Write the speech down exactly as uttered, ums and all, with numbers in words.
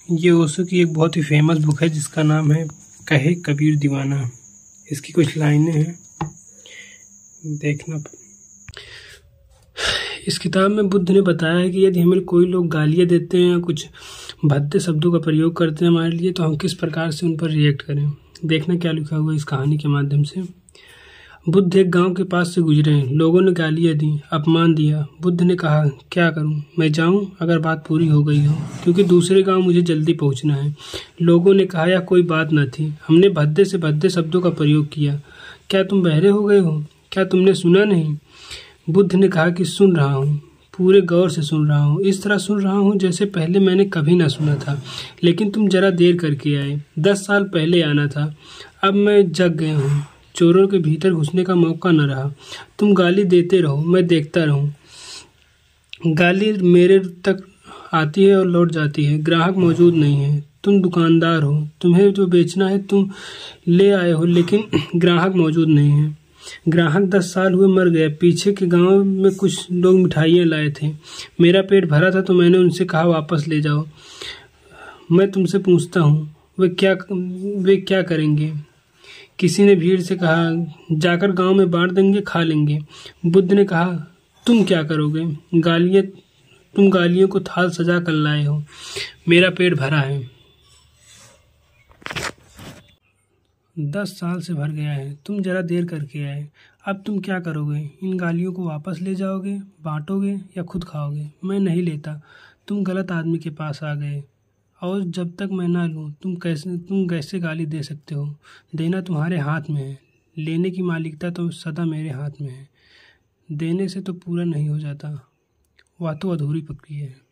ये ओशो की एक बहुत ही फेमस बुक है जिसका नाम है कहे कबीर दीवाना। इसकी कुछ लाइनें हैं, देखना। इस किताब में बुद्ध ने बताया है कि यदि हमें कोई लोग गालियाँ देते हैं या कुछ भद्दे शब्दों का प्रयोग करते हैं हमारे लिए, तो हम किस प्रकार से उन पर रिएक्ट करें। देखना क्या लिखा हुआ है इस कहानी के माध्यम से। बुद्ध एक गांव के पास से गुजरे हैं। लोगों ने गालियाँ दी, अपमान दिया। बुद्ध ने कहा, क्या करूं, मैं जाऊं अगर बात पूरी हो गई हो, क्योंकि दूसरे गांव मुझे जल्दी पहुंचना है। लोगों ने कहा, यह कोई बात न थी, हमने भद्दे से भद्दे शब्दों का प्रयोग किया। क्या तुम बहरे हो गए हो? क्या तुमने सुना नहीं? बुद्ध ने कहा कि सुन रहा हूँ, पूरे गौर से सुन रहा हूँ। इस तरह सुन रहा हूँ जैसे पहले मैंने कभी ना सुना था, लेकिन तुम जरा देर करके आए। दस साल पहले आना था, अब मैं जग गया हूँ। चोरों के भीतर घुसने का मौका न रहा। तुम गाली देते रहो, मैं देखता रहूं। गाली मेरे तक आती है और लौट जाती है। ग्राहक मौजूद नहीं है। तुम दुकानदार हो, तुम्हें जो बेचना है तुम ले आए हो, लेकिन ग्राहक मौजूद नहीं है। ग्राहक दस साल हुए मर गया। पीछे के गांव में कुछ लोग मिठाइयाँ लाए थे। मेरा पेट भरा था तो मैंने उनसे कहा वापस ले जाओ। मैं तुमसे पूछता हूँ, वे क्या वे क्या करेंगे? किसी ने भीड़ से कहा, जाकर गांव में बांट देंगे, खा लेंगे। बुद्ध ने कहा, तुम क्या करोगे? गालियाँ तुम गालियों को थाल सजा कर लाए हो। मेरा पेट भरा है। दस साल से भर गया है। तुम जरा देर करके आए। अब तुम क्या करोगे? इन गालियों को वापस ले जाओगे, बांटोगे या खुद खाओगे? मैं नहीं लेता। तुम गलत आदमी के पास आ गए, और जब तक मैं ना लूँ तुम कैसे तुम कैसे गाली दे सकते हो? देना तुम्हारे हाथ में है, लेने की मालिकता तो सदा मेरे हाथ में है। देने से तो पूरा नहीं हो जाता, वह तो अधूरी प्रक्रिया है।